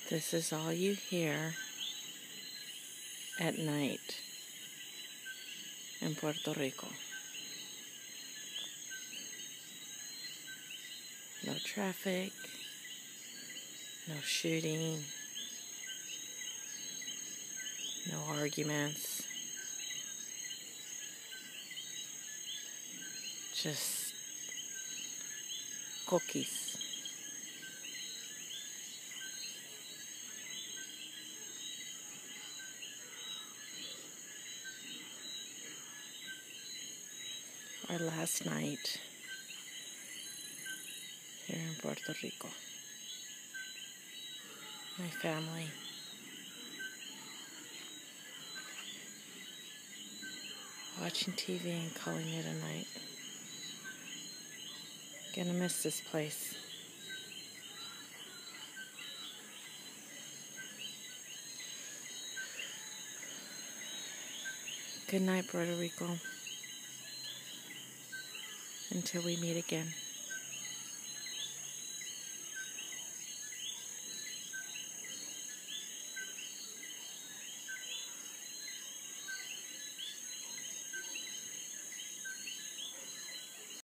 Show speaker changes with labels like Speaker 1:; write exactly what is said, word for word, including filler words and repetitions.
Speaker 1: This is all you hear at night in Puerto Rico. No traffic, no shooting, no arguments, just cookies. Our last night here in Puerto Rico. My family. Watching T V and calling it a night. Gonna miss this place. Good night, Puerto Rico. Until we meet again.